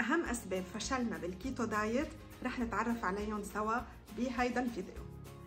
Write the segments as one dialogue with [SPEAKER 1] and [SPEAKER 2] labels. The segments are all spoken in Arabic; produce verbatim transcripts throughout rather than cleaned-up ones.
[SPEAKER 1] أهم أسباب فشلنا بالكيتو دايت رح نتعرف عليهم سوا بهيدا الفيديو.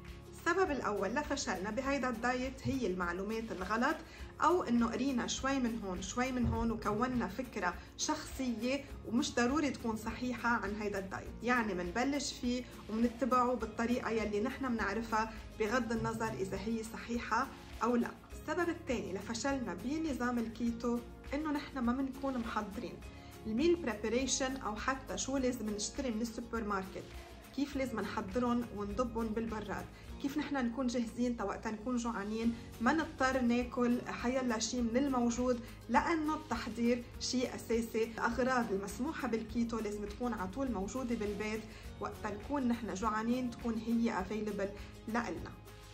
[SPEAKER 1] السبب الأول لفشلنا بهيدا الدايت هي المعلومات الغلط، أو إنه قرينا شوي من هون شوي من هون وكوننا فكرة شخصية ومش ضروري تكون صحيحة عن هيدا الدايت، يعني منبلش فيه ومنتبعه بالطريقة يلي نحن منعرفها بغض النظر إذا هي صحيحة أو لا. السبب الثاني لفشلنا بنظام الكيتو إنه نحن ما بنكون محضرين الميل بريبريشن، أو حتى شو لازم نشتري من السوبر ماركت، كيف لازم نحضرهم ونضبهم بالبراد، كيف نحن نكون جاهزين تا وقتا نكون جوعانين ما نضطر ناكل حيلا شيء من الموجود، لأنه التحضير شيء أساسي. الأغراض المسموحة بالكيتو لازم تكون على طول موجودة بالبيت وقتا نكون نحن جوعانين، تكون هي افيلبل لإلنا.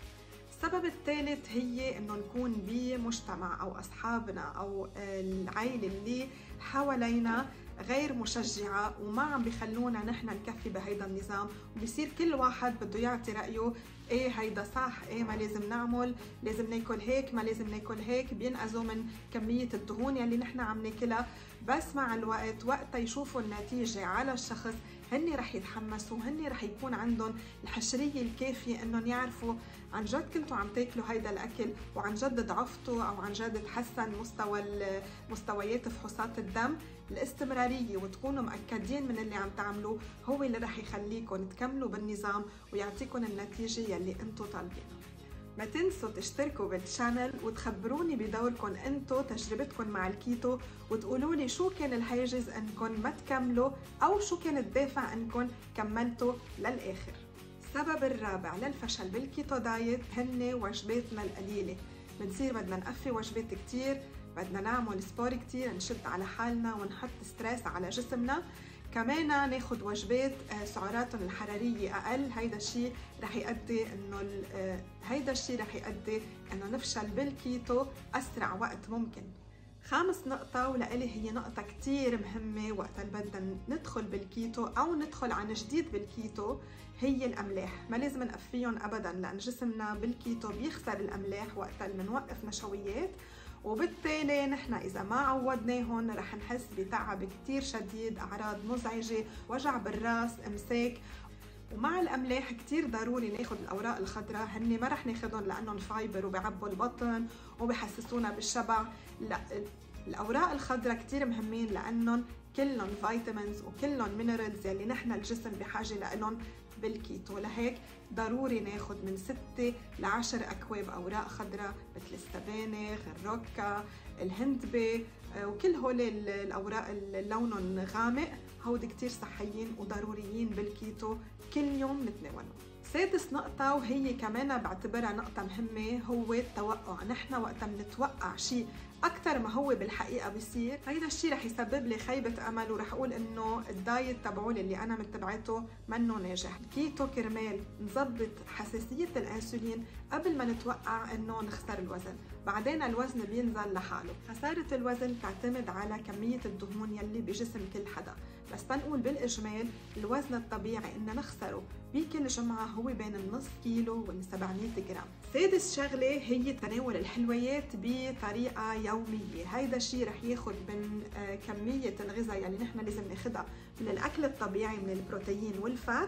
[SPEAKER 1] السبب الثالث هي انه نكون بمجتمع او اصحابنا او العائله اللي حوالينا غير مشجعه وما عم بيخلونا نحن نكفي بهيدا النظام، وبصير كل واحد بده يعطي رايه، ايه هيدا صح، ايه ما لازم نعمل، لازم ناكل هيك، ما لازم ناكل هيك، بينقذوا من كميه الدهون يلي نحن عم ناكلها. بس مع الوقت وقتها يشوفوا النتيجه على الشخص هن رح يتحمسوا، هن رح يكون عندهم الحشريه الكافيه انهم يعرفوا عن جد كنتوا عم تاكلوا هيدا الاكل وعن جد ضعفتوا او عن جد تحسن مستوى مستويات فحوصات الدم. الاستمراريه وتكونوا مأكدين من اللي عم تعملوه هو اللي رح يخليكم تكملوا بالنظام ويعطيكم النتيجه يلي انتوا طالبينها. ما تنسوا تشتركوا بالشانل وتخبروني بدوركم انتو تجربتكم مع الكيتو، وتقولوا لي شو كان الحاجز انكم ما تكملوا او شو كان الدافع انكم كملتوا للاخر. السبب الرابع للفشل بالكيتو دايت هن وجباتنا القليله. بنصير بدنا نقفي وجبات كتير، بدنا نعمل سبور كتير، نشد على حالنا ونحط ستريس على جسمنا، كمان ناخد وجبات سعراتهم الحرارية أقل. هيدا الشيء رح يؤدي إنه هيدا الشيء رح يؤدي إنه نفشل بالكيتو أسرع وقت ممكن. خامس نقطة ولإلي هي نقطة كتير مهمة وقت اللي بدنا ندخل بالكيتو أو ندخل عن جديد بالكيتو هي الأملاح. ما لازم نقفيهم أبداً، لأن جسمنا بالكيتو بيخسر الأملاح وقت اللي بنوقف نشويات، وبالتالي نحن إذا ما عودناهن رح نحس بتعب كتير شديد، أعراض مزعجة، وجع بالراس، إمساك. ومع الأملاح كتير ضروري ناخد الأوراق الخضراء، هني ما رح ناخدهم لأنهم فايبر وبيعبوا البطن وبيحسسونا بالشبع، لا، الأوراق الخضراء كتير مهمين لأنهم كلهم فيتامينز وكلهم مينرالز يلي نحن الجسم بحاجة لهم بالكيتو. لهيك ضروري ناخد من ستة لعشر أكواب أوراق خضراء مثل السبانخ، الروكا، الهندبة، وكل هول الأوراق اللي لونهم غامق، هودي كتير صحيين وضروريين بالكيتو كل يوم نتناولهم. سادس نقطة وهي كمان بعتبرها نقطة مهمة هو التوقع. نحن وقت بنتوقع شيء أكثر ما هو بالحقيقة بيصير، هيدا الشيء رح يسبب لي خيبة أمل ورح أقول إنه الدايت تبعولي اللي أنا متبعته منه ناجح. الكيتو كرمال نظبط حساسية الأنسولين قبل ما نتوقع إنه نخسر الوزن، بعدين الوزن بينزل لحاله. خسارة الوزن تعتمد على كمية الدهون يلي بجسم كل حدا، بس تنقول بالإجمال الوزن الطبيعي إن نخسره بكل جمعة هو بين النص كيلو وال سبعمية جرام. سادس شغلة هي تناول الحلويات بطريقة يومية. هيدا الشيء رح ياخد من كمية الغذاء يلي نحن لازم ناخدها من الأكل الطبيعي من البروتين والفات،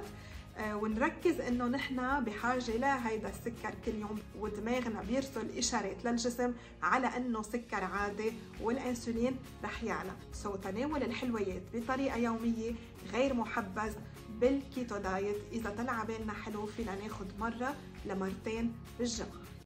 [SPEAKER 1] ونركز انه نحن بحاجه لهيدا السكر كل يوم، ودماغنا بيرسل اشارات للجسم على انه سكر عادي والانسولين رح يعلى. سو تناول الحلويات بطريقه يوميه غير محبذ بالكيتو دايت. اذا طلع بالنا حلو فينا ناخد مره لمرتين بالجمعه.